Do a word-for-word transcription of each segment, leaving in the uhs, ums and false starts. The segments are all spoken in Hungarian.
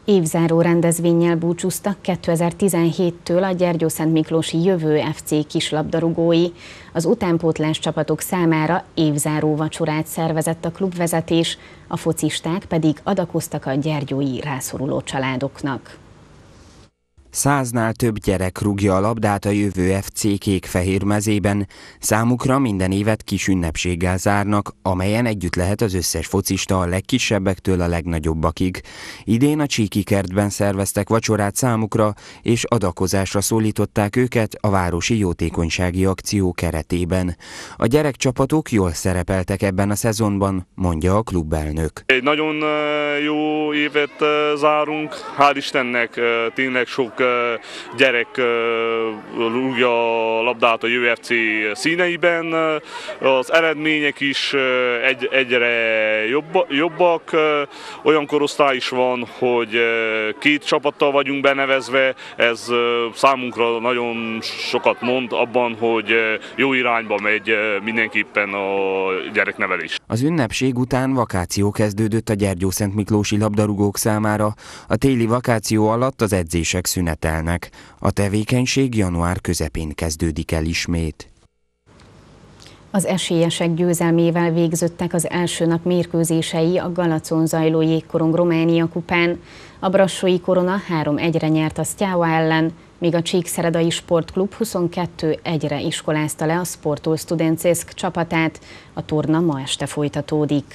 Évzáró rendezvénnyel búcsúztak kétezer-tizenhéttől a Gyergyószentmiklósi Jövő ef cé kislabdarúgói. Az utánpótlás csapatok számára évzáró vacsorát szervezett a klubvezetés, a focisták pedig adakoztak a gyergyói rászoruló családoknak. Száznál több gyerek rúgja a labdát a Jövő ef cé kék-fehér mezében. Számukra minden évet kis ünnepséggel zárnak, amelyen együtt lehet az összes focista a legkisebbektől a legnagyobbakig. Idén a Csíki kertben szerveztek vacsorát számukra, és adakozásra szólították őket a városi jótékonysági akció keretében. A gyerekcsapatok jól szerepeltek ebben a szezonban, mondja a klubelnök. Egy nagyon jó évet zárunk, hál' Istennek tényleg sok gyerek rúgja a labdát a Jövő ef cé színeiben. Az eredmények is egy, egyre jobb, jobbak. Olyan korosztály is van, hogy két csapattal vagyunk benevezve. Ez számunkra nagyon sokat mond abban, hogy jó irányba megy mindenképpen a gyereknevelés. Az ünnepség után vakáció kezdődött a gyergyószentmiklósi labdarúgók számára. A téli vakáció alatt az edzések szünetelnek. A tevékenység január közepén kezdődik el ismét. Az esélyesek győzelmével végződtek az első nap mérkőzései a Galacon zajló Jégkorong Románia kupán. A brassói Korona három egyre nyert a Steaua ellen, míg a Csíkszeredai Sportklub huszonkettő egyre iskolázta le a Sportol Studencesk csapatát. A torna ma este folytatódik.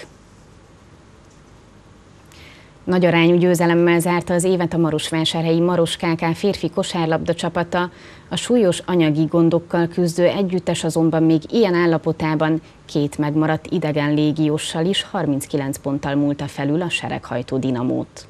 Nagy arányú győzelemmel zárta az évet a marosvásárhelyi Maros ká ká férfi kosárlabda csapata. A súlyos anyagi gondokkal küzdő együttes azonban még ilyen állapotában két megmaradt idegen légióssal is harminckilenc ponttal múlta felül a sereghajtó Dinamót.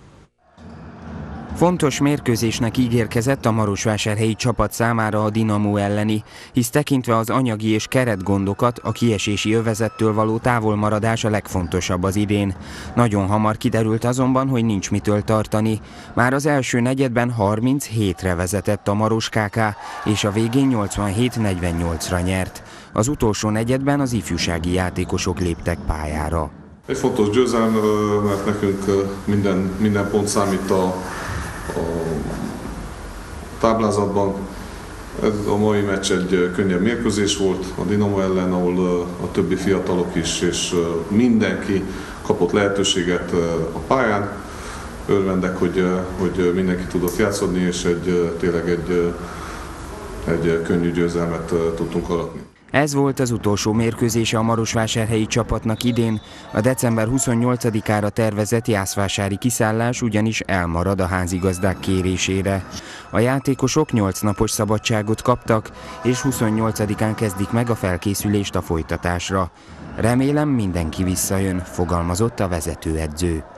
Fontos mérkőzésnek ígérkezett a marosvásárhelyi csapat számára a Dinamo elleni, hisz tekintve az anyagi és keretgondokat, a kiesési övezettől való távolmaradás a legfontosabb az idén. Nagyon hamar kiderült azonban, hogy nincs mitől tartani. Már az első negyedben harminchétre vezetett a Maros ká ká, és a végén nyolcvanhét negyvennyolcra nyert. Az utolsó negyedben az ifjúsági játékosok léptek pályára. Egy fontos győzelem, mert nekünk minden, minden pont számít a a táblázatban. Ez a mai meccs egy könnyebb mérkőzés volt a Dinamo ellen, ahol a többi fiatalok is, és mindenki kapott lehetőséget a pályán. Örvendek, hogy, hogy mindenki tudott játszani, és egy, tényleg egy, egy könnyű győzelmet tudtunk aratni. Ez volt az utolsó mérkőzése a marosvásárhelyi csapatnak idén. A december huszonnyolcadikára tervezett jászvásári kiszállás ugyanis elmarad a házigazdák kérésére. A játékosok nyolc napos szabadságot kaptak, és huszonnyolcadikán kezdik meg a felkészülést a folytatásra. Remélem, mindenki visszajön, fogalmazott a vezetőedző.